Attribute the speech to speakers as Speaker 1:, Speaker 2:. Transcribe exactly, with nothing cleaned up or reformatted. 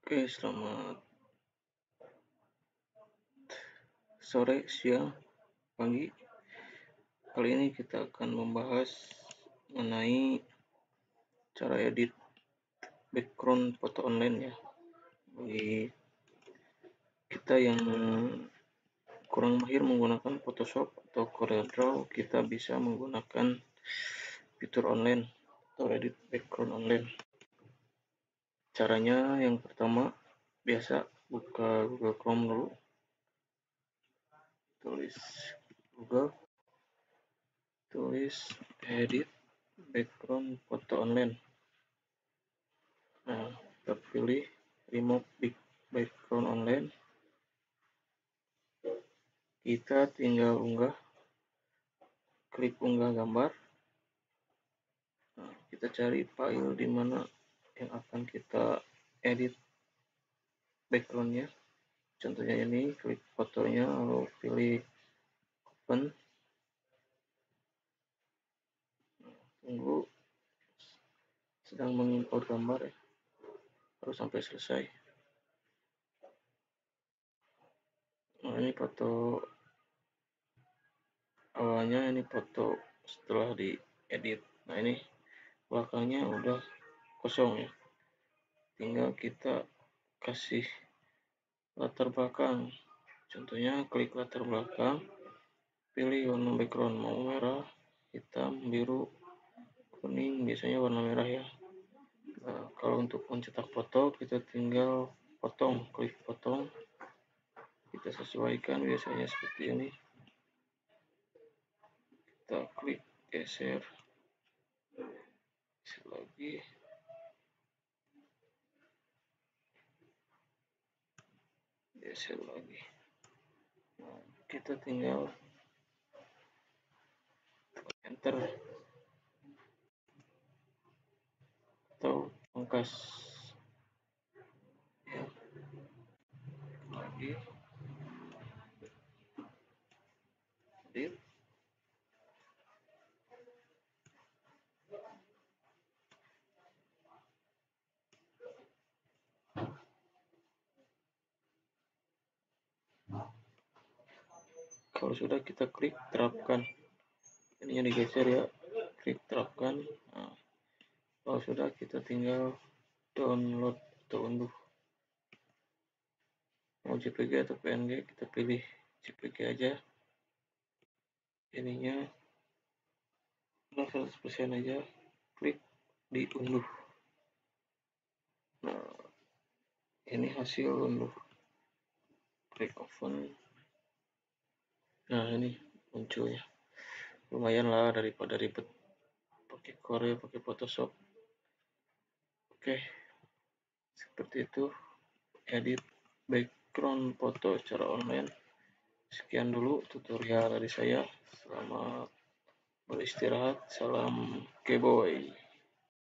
Speaker 1: Oke, selamat sore, siang, pagi. Kali ini kita akan membahas mengenai cara edit background foto online ya. Bagi kita yang kurang mahir menggunakan Photoshop atau CorelDRAW, kita bisa menggunakan fitur online atau edit background online. Caranya yang pertama, biasa buka Google Chrome dulu. Tulis Google, tulis edit background foto online. Nah, kita pilih remove background online. Kita tinggal unggah, klik unggah gambar. Nah, kita cari file di mana yang akan kita edit backgroundnya. Contohnya ini, klik fotonya, lalu pilih open. Tunggu, sedang mengimport gambar ya, harus sampai selesai. Nah, ini foto awalnya, ini foto setelah diedit. Nah, ini belakangnya udah kosong ya, tinggal kita kasih latar belakang. Contohnya klik latar belakang, pilih warna background, mau merah, hitam, biru, kuning, biasanya warna merah ya. Nah, kalau untuk mencetak foto, kita tinggal potong, klik potong, kita sesuaikan, biasanya seperti ini. Kita klik geser, geser lagi, geser lagi. Nah, kita tinggal enter atau pangkas ya. Lagi edit, kalau sudah kita klik terapkan, ininya digeser ya, klik terapkan. Nah, kalau sudah kita tinggal download atau unduh. Mau J P G atau P N G, kita pilih J P G aja. Ininya seratus persen aja, klik diunduh. Nah, ini hasil unduh, klik open. Nah, ini munculnya, lumayan lah daripada ribet pakai Corel, pakai Photoshop. Oke, seperti itu edit background foto secara online. Sekian dulu tutorial dari saya. Selamat beristirahat. Salam Keboy.